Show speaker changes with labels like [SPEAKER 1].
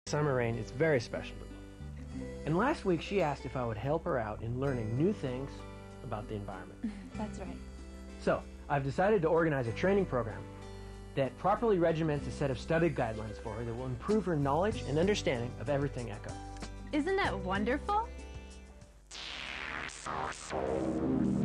[SPEAKER 1] Summer Rain is very special to me. And last week she asked if I would help her out in learning new things about the environment.
[SPEAKER 2] That's right.
[SPEAKER 1] So, I've decided to organize a training program that properly regiments a set of study guidelines for her that will improve her knowledge and understanding of everything eco.
[SPEAKER 2] Isn't that wonderful?